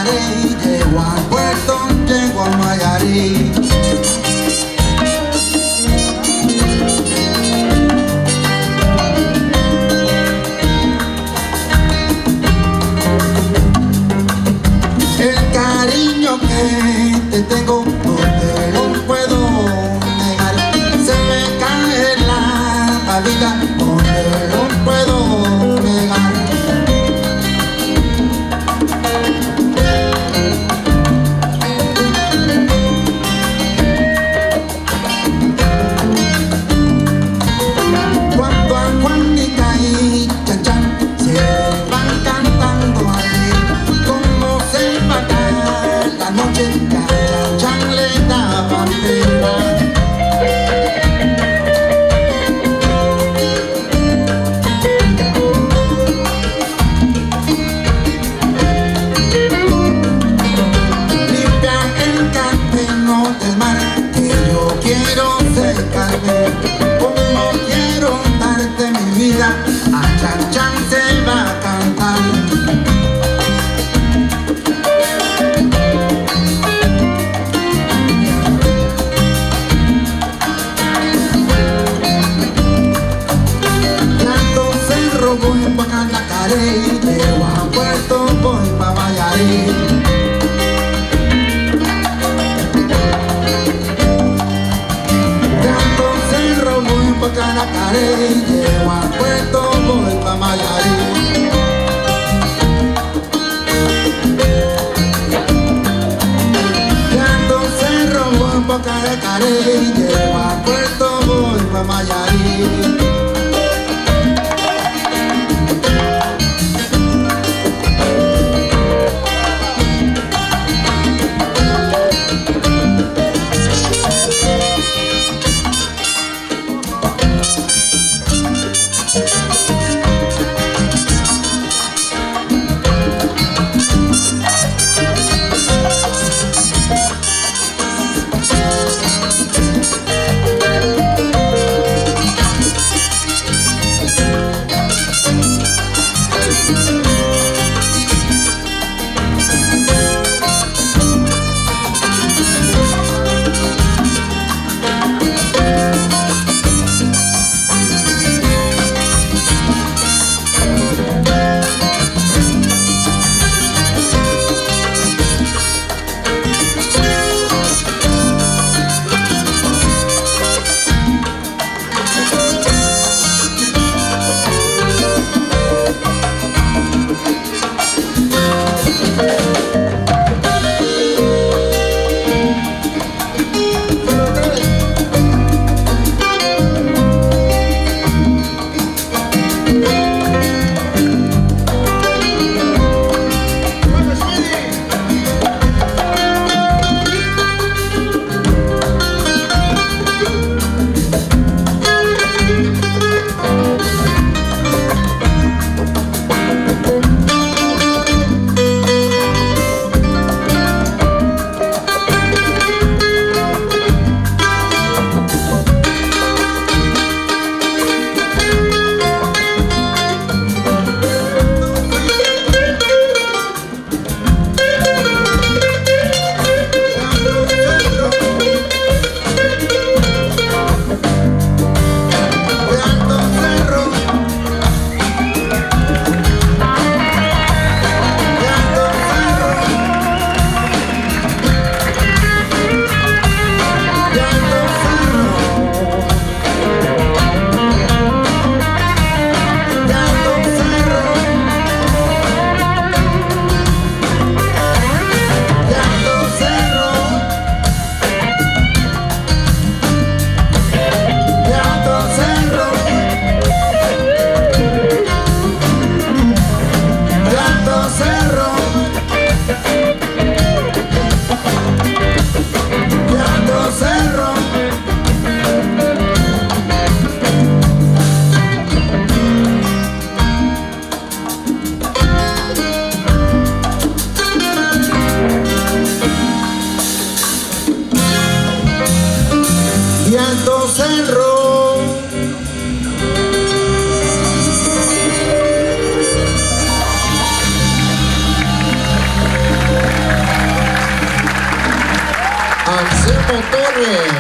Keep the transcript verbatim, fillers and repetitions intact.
Guayacaré, llego al puerto, llego a Mayarí. El cariño que te tengo no te lo puedo negar, se me cae la vida, no te lo puedo negar. Cuando a Juanica y Chan Chan se van cantando allí, como se va a caer la noche, ya Chan Chan le da bandera. Como quiero darte mi vida, a Chan Chan se va a cantar. Canto cerro, voy pa' Guayacaré, llego a Puerto, voy pa' Mayarí. Guayacaré, llego al puerto, voy pa' Mayarí. Ando cerro, voy pa' Guayacaré, llego al puerto, voy pa' Mayarí. Cerro. Gutiérrez.